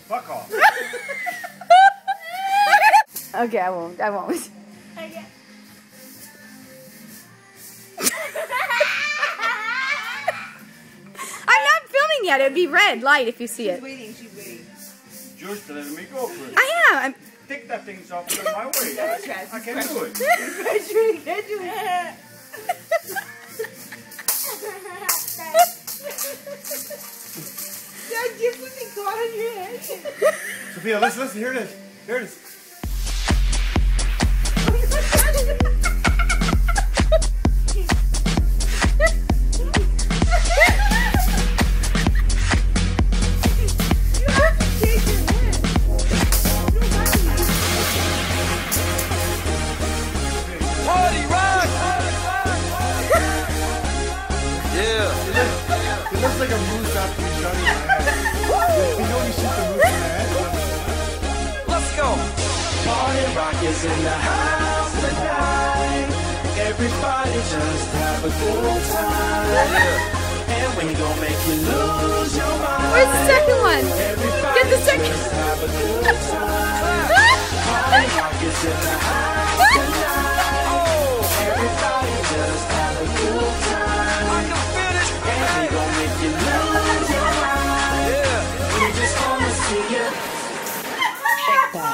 Fuck off. Okay, I won't. Okay. I'm not filming yet. It'd be red light if you see it. She's waiting. She's waiting. You're still letting me go for it. I am. Take that thing's off my way. I can't do it. You can't do it. Dad, you put the caught on your head. Sophia, listen. Here it is. Here it is. It looks like a moose after you shot him in the head. You know you shoot the moose in the head. Let's go. Party rock is in the house tonight. Everybody just have a good time. And we gon' make you lose your mind. Where's the second one? Everybody Get the second. just have a good time. Party rock is in the house tonight. Everybody just have a good time. I can feel it. And we gon' make you lose your mind. We just wanna see you shake that.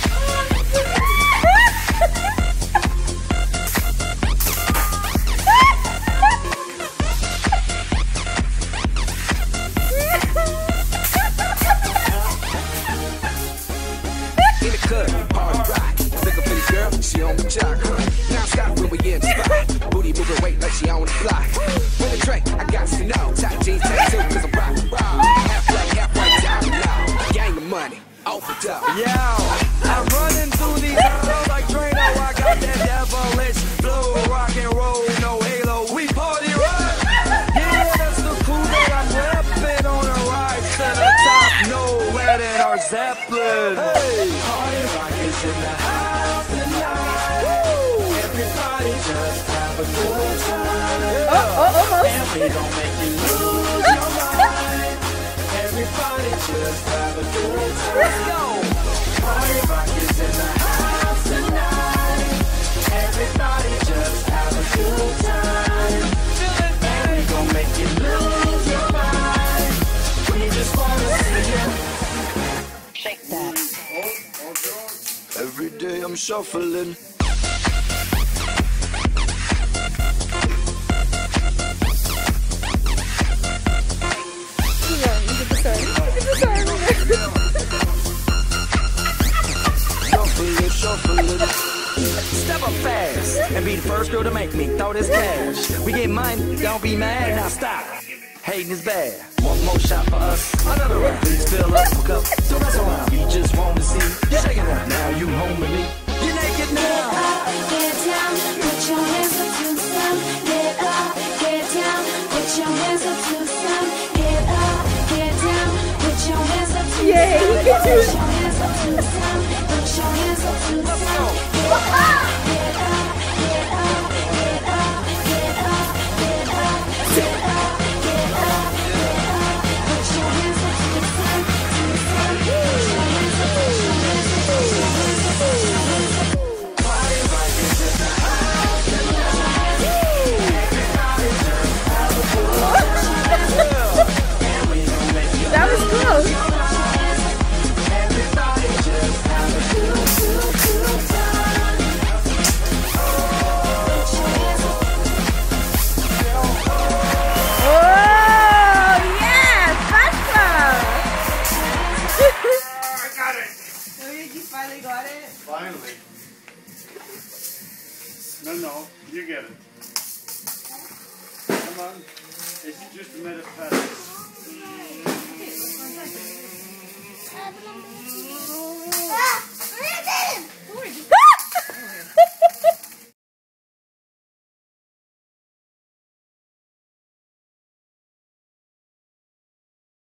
In the club, party rock. Look up in the girl, she on the jock. Now stop when we in the spot. Booty moving weight like she on the block. With a drink, I got to know. Tight jeans, tattoo, cause I'm rock. Half black, half white, down low. Gang of money, off the top. Yeah, I'm running through these halls like Drano. I got that devilish flow, rock and roll, no halo. We party rock. Yeah, that's the cool that I'm repping on a rise to the top. No red in our Zeppelin. Hey, party rock is in the house tonight. Everybody just have a good time. Almost. And we gon' make you lose your mind. Everybody just have a good time. Let's go. Party rock is in the house tonight. Everybody just have a good time. And we gon' make you lose your mind. We just wanna see you shake that. Every day I'm shuffling. Step up fast and be the first girl to make me throw this cash. We get money, don't be mad, now stop. Hating is bad. One more shot for us, another round. Please fill up a cup, don't mess around. We just want to see you shaking it. Now you home with me. You're naked now. Get down, put your hands up to some. Get up, get down, put your hands up to some. Get up, get down, put your hands up to some. Yay, you can do it. Put your hands up to some. Put your hands up to some. Get up, get up, get up, get up, get up, get up, get up, get up, get up. Put your hands up to some, to some. Put your hands up, put your hands up, put your hands up, put your hands up. Party rock is in the house tonight. Everybody just have a good time. And we gon' make you That was close. everybody just have a good time. Oh, yeah, fun club. I got it. Oh, you finally got it? Finally. No, you get it. Come on. It's just a minute past.